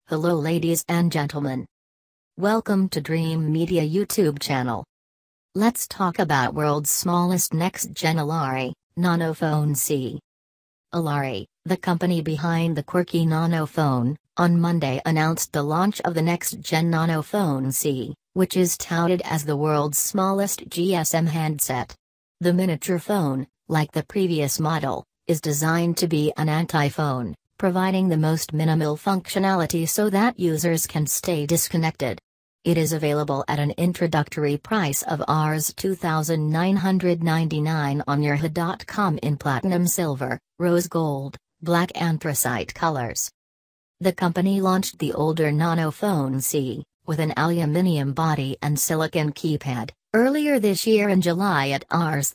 Hello ladies and gentlemen. Welcome to Dream Media YouTube channel. Let's talk about world's smallest next-gen Alari, Nanophone C. Alari, the company behind the quirky Nanophone, on Monday announced the launch of the next-gen Nanophone C, which is touted as the world's smallest GSM handset. The miniature phone, like the previous model, is designed to be an anti-phone, providing the most minimal functionality so that users can stay disconnected. It is available at an introductory price of Rs 2,999 on Yahoo.com in platinum silver, rose gold, black anthracite colors. The company launched the older Nanophone C, with an aluminium body and silicon keypad, earlier this year in July at Rs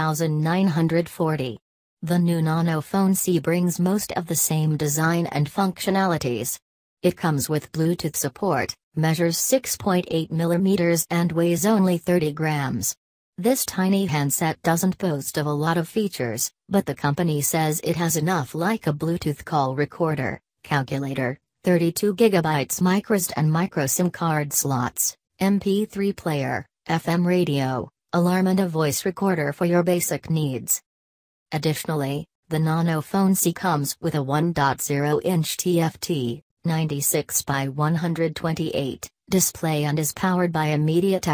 3,940. The new Nanophone C brings most of the same design and functionalities. It comes with Bluetooth support, measures 6.8 mm and weighs only 30 grams. This tiny handset doesn't boast of a lot of features, but the company says it has enough, like a Bluetooth call recorder, calculator, 32 GB microSD and micro SIM card slots, MP3 player, FM radio, alarm and a voice recorder for your basic needs. Additionally, the Nanophone C comes with a 1.0-inch TFT, 96 by 128, display and is powered by a MediaTek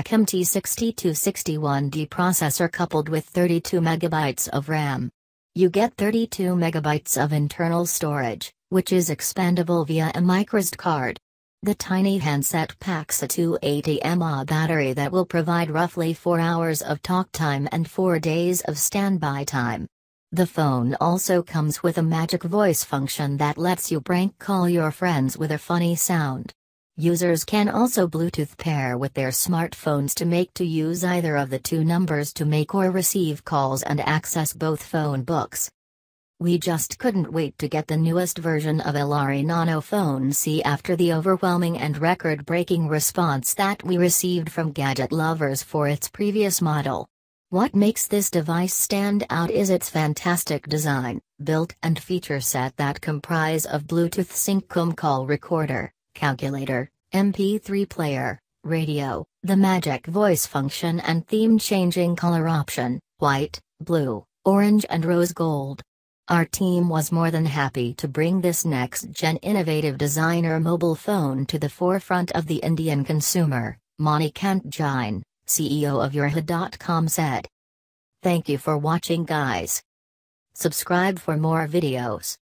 MT6261D processor coupled with 32 MB of RAM. You get 32 MB of internal storage, which is expandable via a microSD card. The tiny handset packs a 280 mAh battery that will provide roughly 4 hours of talk time and 4 days of standby time. The phone also comes with a magic voice function that lets you prank call your friends with a funny sound. Users can also Bluetooth pair with their smartphones to use either of the two numbers to make or receive calls and access both phone books. We just couldn't wait to get the newest version of Alari Nanophone C after the overwhelming and record-breaking response that we received from gadget lovers for its previous model. What makes this device stand out is its fantastic design, built and feature set that comprise of Bluetooth sync call recorder, calculator, MP3 player, radio, the magic voice function and theme-changing color option, white, blue, orange and rose gold. Our team was more than happy to bring this next-gen innovative designer mobile phone to the forefront of the Indian consumer, Manikant Jain, CEO of Yahoo.com said. Thank you for watching guys. Subscribe for more videos.